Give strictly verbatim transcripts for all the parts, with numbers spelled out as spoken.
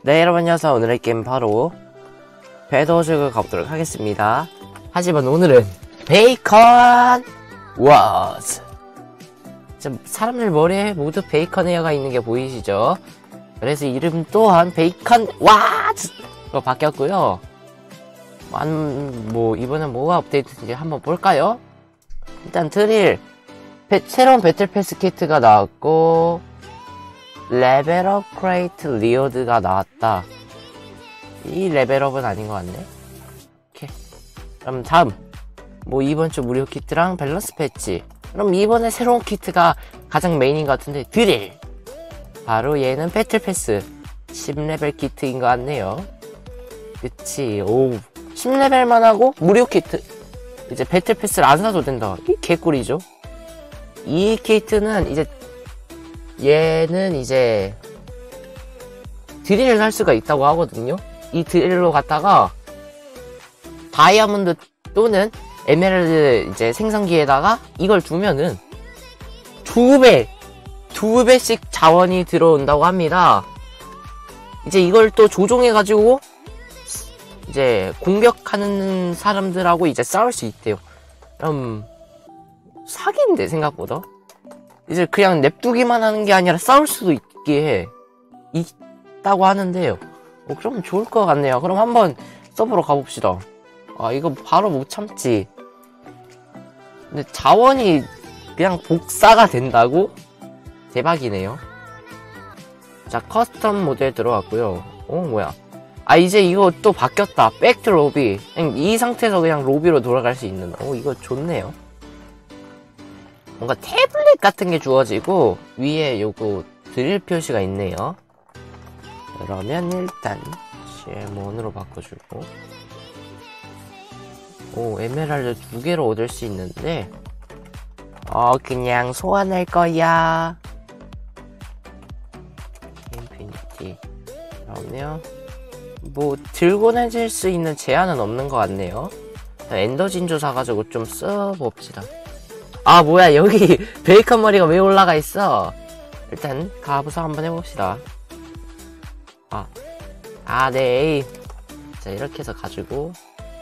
네, 여러분 안녕하세요. 오늘의 게임 바로 배도죽을 가보도록 하겠습니다. 하지만 오늘은 베이컨 워즈. 사람들 머리에 모두 베이컨 헤어가 있는 게 보이시죠? 그래서 이름 또한 베이컨 워즈로 바뀌었고요. 한, 뭐 이번엔 뭐가 업데이트인지 한번 볼까요? 일단 드릴 배, 새로운 배틀 패스 키트가 나왔고 레벨업 크레이트 리오드가 나왔다. 이 레벨업은 아닌 것 같네. 오케이. 그럼 다음 뭐 이번 주 무료 키트랑 밸런스 패치. 그럼 이번에 새로운 키트가 가장 메인인 것 같은데 드릴. 바로 얘는 배틀 패스 십 레벨 키트인 것 같네요. 그치. 오, 십 레벨만 하고 무료 키트. 이제 배틀 패스를 안 사도 된다. 이 개꿀이죠. 이 키트는 이제 얘는 이제 드릴을 살 수가 있다고 하거든요. 이 드릴로 갔다가 다이아몬드 또는 에메랄드 이제 생성기에다가 이걸 두면은 두 배, 두 배씩 자원이 들어온다고 합니다. 이제 이걸 또 조종해가지고 이제 공격하는 사람들하고 이제 싸울 수 있대요. 그럼 사기인데 생각보다. 이제 그냥 냅두기만 하는 게 아니라 싸울 수도 있게 해. 있다고 하는데요. 어, 그럼 좋을 것 같네요. 그럼 한번 서버로 가봅시다. 아, 이거 바로 못 참지. 근데 자원이 그냥 복사가 된다고? 대박이네요. 자, 커스텀 모드에 들어왔고요. 어, 뭐야. 아, 이제 이거 또 바뀌었다. 백투 로비. 그냥 이 상태에서 그냥 로비로 돌아갈 수 있는. 어, 이거 좋네요. 뭔가 태블릿 같은 게 주어지고 위에 요거 드릴 표시가 있네요. 그러면 일단 쉐몬으로 바꿔주고, 오, 에메랄드 두 개로 얻을 수 있는데 어 그냥 소환할 거야. 인피니티. 그러면 뭐 들고 다닐 수 있는 제한은 없는 것 같네요. 엔더 진주 사가지고 좀 써봅시다. 아, 뭐야, 여기 베이컨 머리가 왜 올라가 있어? 일단 가부서 한번 해봅시다. 아, 아, 네. 자, 이렇게 해서 가지고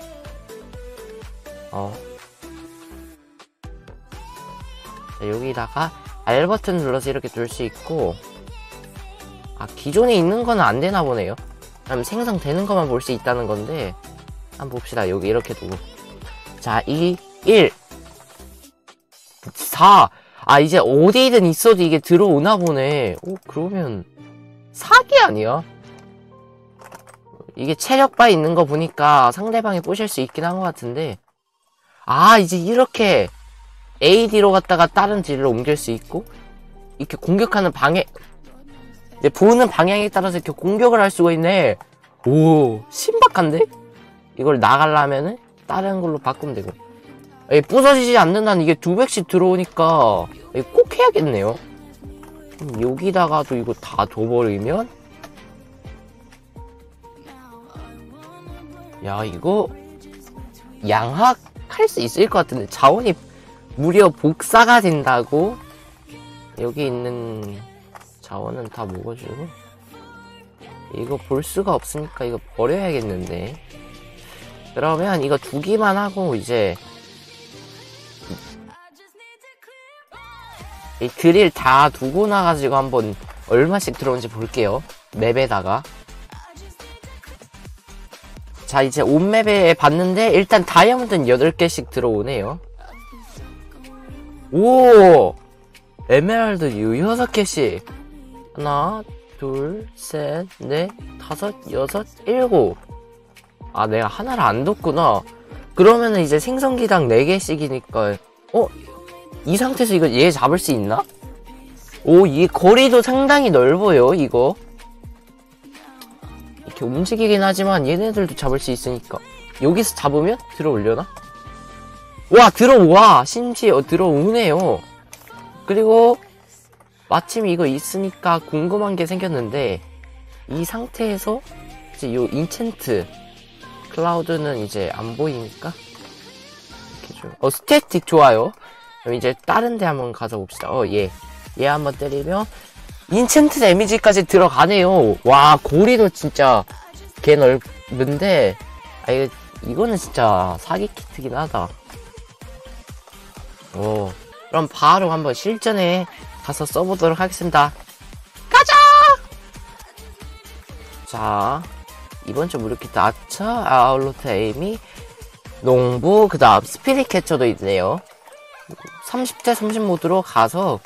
어 자, 여기다가 알 버튼 눌러서 이렇게 둘 수 있고, 아, 기존에 있는 거는 안 되나 보네요. 그럼 생성되는 것만 볼 수 있다는 건데 한번 봅시다. 여기 이렇게 두고, 자, 이, 일, 사. 아, 이제 어디든 있어도 이게 들어오나 보네. 오, 그러면 사기 아니야? 이게 체력바 있는 거 보니까 상대방이 부실 수 있긴 한 것 같은데, 아, 이제 이렇게 에이디로 갔다가 다른 딜로 옮길 수 있고, 이렇게 공격하는 방해, 이제 보는 방향에 따라서 이렇게 공격을 할 수가 있네. 오, 신박한데? 이걸 나가려면은 다른 걸로 바꾸면 되고, 이 부서지지 않는다는 이게 두 백씩 들어오니까 꼭 해야겠네요. 여기다가도 이거 다 둬버리면, 야, 이거 양학할 수 있을 것 같은데. 자원이 무려 복사가 된다고? 여기 있는 자원은 다 먹어주고, 이거 볼 수가 없으니까 이거 버려야겠는데. 그러면 이거 두기만 하고 이제 이 드릴 다 두고 나가지고 한번 얼마씩 들어오는지 볼게요. 맵에다가. 자, 이제 온 맵에 봤는데 일단 다이아몬드는 여덟 개씩 들어오네요. 오! 에메랄드 여섯 개씩. 하나, 둘, 셋, 넷, 다섯, 여섯, 일곱. 아, 내가 하나를 안 뒀구나. 그러면은 이제 생성기당 네 개씩이니까, 어? 이 상태에서 이거 얘 잡을 수 있나? 오, 이 거리도 상당히 넓어요, 이거. 이렇게 움직이긴 하지만 얘네들도 잡을 수 있으니까. 여기서 잡으면 들어올려나? 와, 들어와! 심지어 들어오네요. 그리고 마침 이거 있으니까 궁금한 게 생겼는데, 이 상태에서 이제 요 인챈트 클라우드는 이제 안 보이니까 이렇게 좀, 어, 스태틱 좋아요. 그럼 이제 다른 데 한번 가서 봅시다. 어, 얘. 얘 한번 때리면 인챈트 데미지까지 들어가네요. 와, 고리도 진짜 개 넓은데, 아, 이거, 이거는 진짜 사기 키트긴 하다. 오, 그럼 바로 한번 실전에 가서 써보도록 하겠습니다. 가자! 자, 이번 주 무료 키트 아처, 아울로트 에이미, 농부, 그 다음 스피릿 캐쳐도 있네요. 삼십 대 삼십 모드로 가서,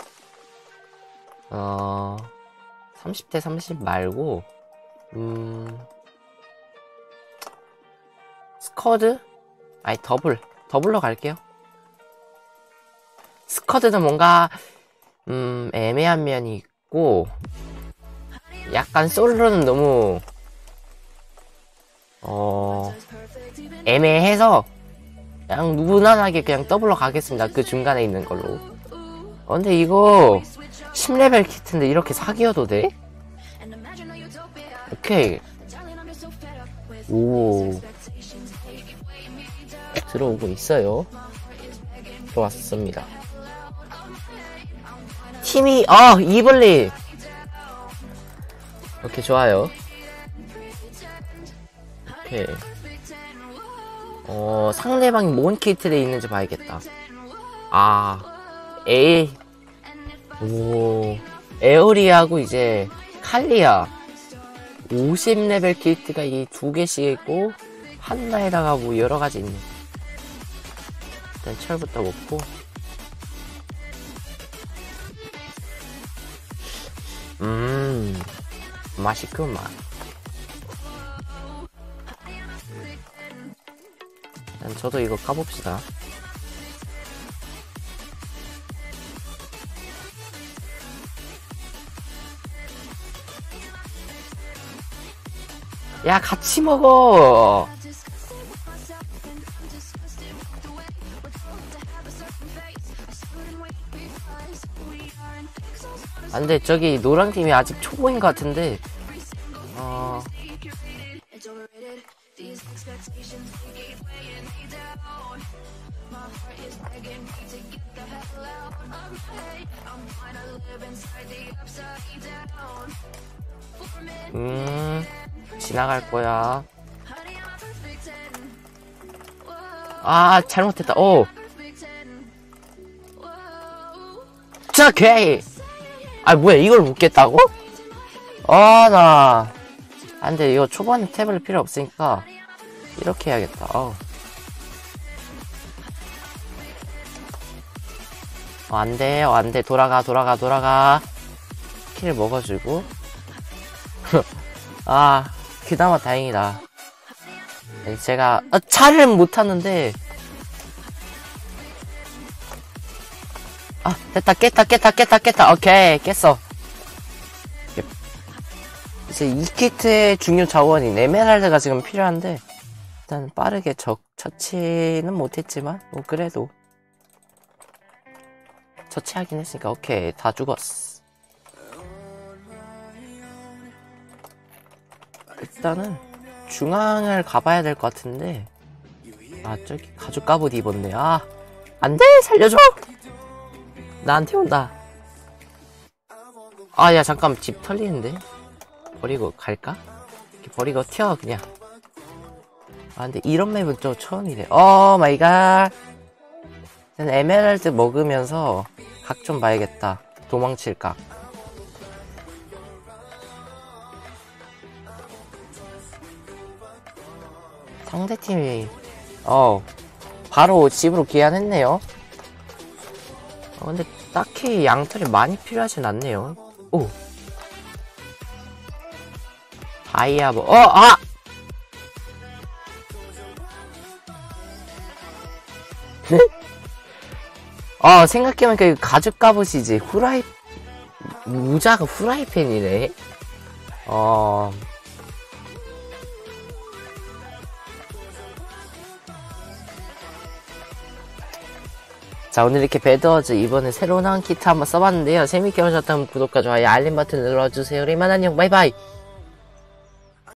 어, 삼십 대 삼십 말고, 음, 스쿼드? 아니, 더블. 더블로 갈게요. 스쿼드는 뭔가, 음, 애매한 면이 있고, 약간 솔로는 너무, 어, 애매해서, 그냥 무난하게 그냥 더블로 가겠습니다. 그 중간에 있는 걸로. 어, 근데 이거, 십 레벨 키트인데 이렇게 사기여도 돼? 오케이. 오. 들어오고 있어요. 좋았습니다. 팀이, 아, 이블리! 오케이, 좋아요. 오케이. 어, 상대방이 뭔 키트에 있는지 봐야겠다. 아, 에이. 오. 에어리하고 이제, 칼리아. 오십 레벨 키트가 이 두 개씩 있고, 하나에다가 뭐 여러가지 있네. 일단 철부터 먹고. 음, 맛있구만. 일단 저도 이거 까봅시다. 야, 같이 먹어! 아, 근데 저기 노랑팀이 아직 초보인 것 같은데, 어... 음... 지나갈 거야. 아, 잘못했다. 오! 자, 오케이! 아, 뭐야, 이걸 못 깼다고? 아, 나. 안 돼, 이거 초반에 탭을 필요 없으니까, 이렇게 해야겠다. 어. 어, 안 돼, 어, 안 돼. 돌아가, 돌아가, 돌아가. 킬 먹어주고. 아, 그나마 다행이다. 제가, 어, 차를 못 타는데, 아, 됐다, 깼다, 깼다, 깼다, 깼다. 오케이, 깼어. 이제 이 키트의 중요 자원인 에메랄드가 지금 필요한데, 일단 빠르게 적, 처치는 못했지만, 뭐, 그래도. 처치하긴 했으니까, 오케이, 다 죽었어. 일단은, 중앙을 가봐야 될 것 같은데, 아, 저기, 가죽 갑옷 입었네. 아, 안 돼! 살려줘! 나한테 온다. 아, 야, 잠깐, 집 털리는데? 버리고 갈까? 버리고 튀어, 그냥. 아, 근데 이런 맵은 또 처음이래. 오 마이 갓. 에메랄드 먹으면서 각 좀 봐야겠다. 도망칠 각. 상대팀이, 어, 바로 집으로 귀환했네요. 어, 근데 딱히 양털이 많이 필요하진 않네요. 오. 다이아보, 어, 아! 어, 생각해보니까 이거 가죽 갑옷이지. 후라이, 무자가 후라이팬이네. 어. 자, 오늘 이렇게 배드워즈 이번에 새로 나온 키트 한번 써봤는데요. 재밌게 보셨다면 구독과 좋아요, 알림 버튼 눌러주세요. 우리 만안녕, 바이바이!